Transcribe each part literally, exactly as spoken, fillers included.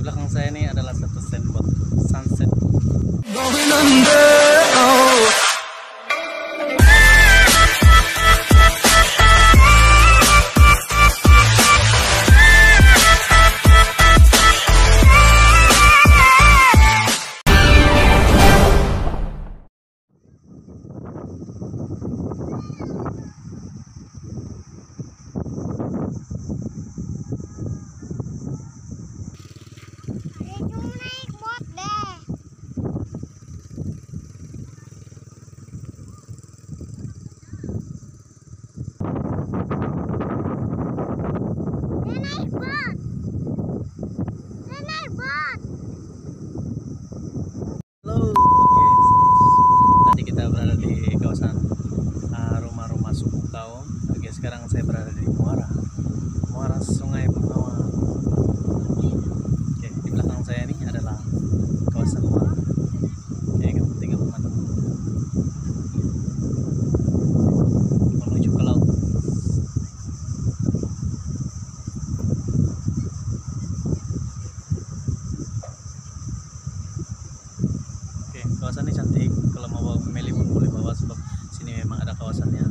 belakang saya ini adalah satu spot sunset. Sekarang saya berada di muara, muara sungai Bongawan. Oke, di belakang saya ini adalah kawasan muara. Oke, kamu tinggal memantau menuju ke laut. Oke, kawasan ini cantik. Kalau mau memilih pun boleh bawa, sebab sini memang ada kawasan yang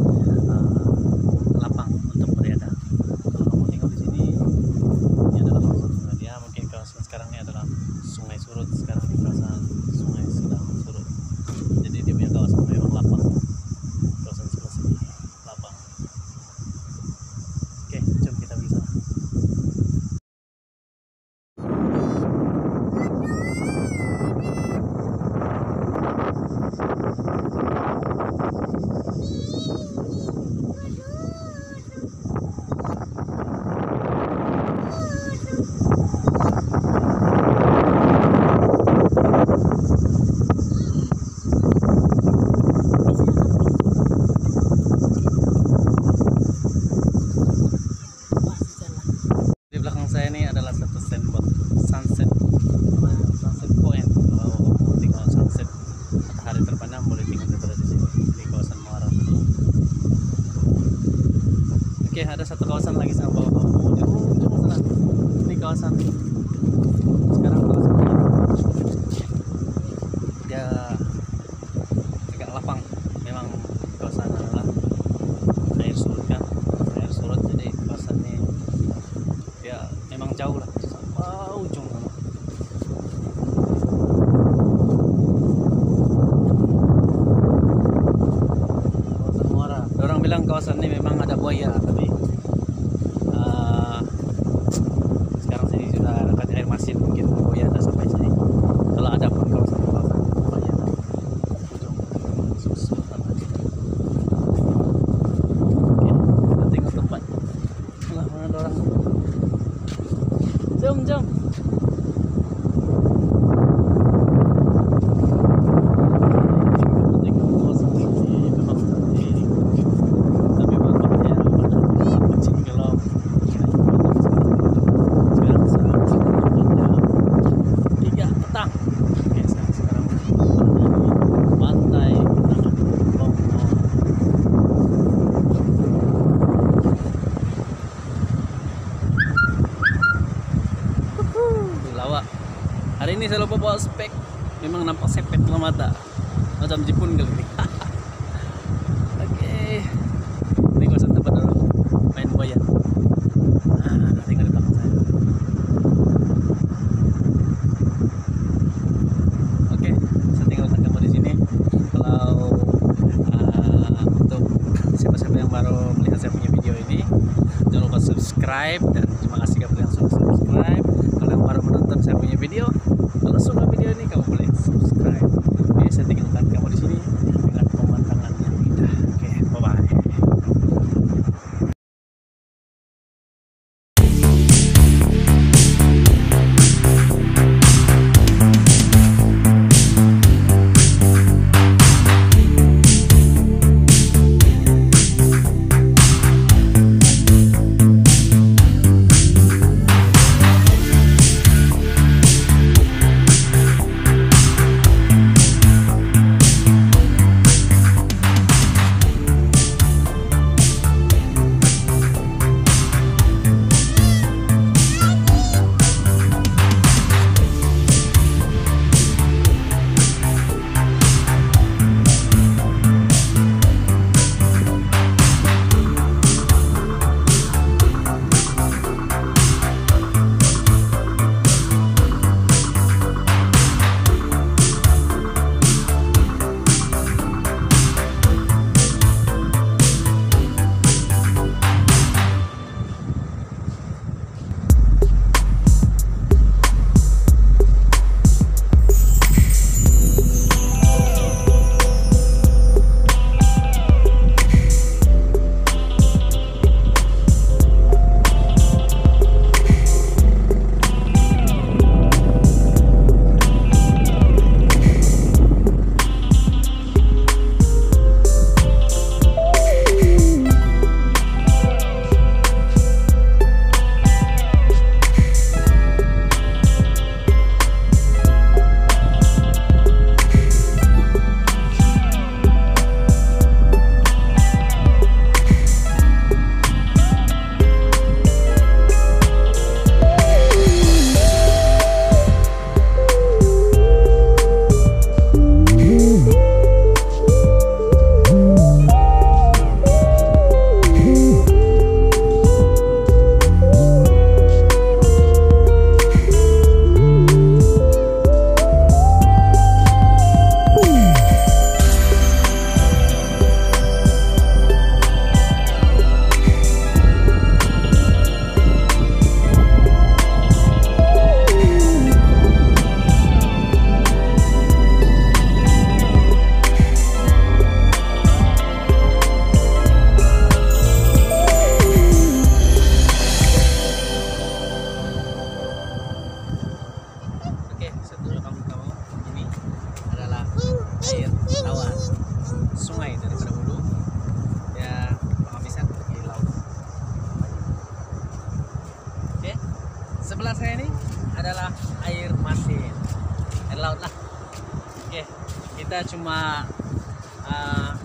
lapang untuk berada. Kalau kamu tinggal di sini, ini adalah kawasan sungai. Ya, mungkin kawasan sekarang ini adalah sungai surut. Sekarang di kawasan sungai sedang surut. Jadi dia punya kawasan memang lapang. Kawasan sebelah sini lapang. Oke, jom kita bisa. Saya ini adalah satu spot sunset, sunset point. Kalau mau tinggal sunset matahari terbenam, boleh tinggal berada di sini di kawasan muara. Oke, ada satu kawasan lagi sama bawah-bawah. Jauh, jauh sana. Ini kawasan sekarang kawasan ini dia agak lapang. Memang kawasan adalah air surut kan, air surut. Jadi kawasan ini ya memang jauh lah sampai ujung sana. Kawasan muara. Orang bilang kawasan ini memang ada buaya, tapi uh, sekarang sini sudah dekat air masin, mungkin buaya tidak sampai sini. Kalau ada pun kawasan kawasan buaya ujung susu. Oke, kita tengok tempat. Lah, mana ada orang? Jom, jom. Tiga petang. Oke, sekarang pantai lawak. Hari ini saya lupa bawa spek. Memang nampak sepet dalam mata. Macam Jepun kali ini. Oke. Ini kawasan tempat orang main buaya. Nah, tinggal di belakang saya. Oke, saya tinggalkan kamu di sini. Kalau uh, untuk siapa-siapa yang baru melihat saya punya video ini, jangan lupa subscribe, dan terima kasih kepada yang sudah subscribe. Kalau yang baru menonton saya punya video, kalau suka video ini kamu boleh subscribe. Oke, saya tinggalkan kamu di sini dengan pemandangan yang indah. Oke, bye bye. ini adalah air masin, air laut lah. Oke, kita cuma uh,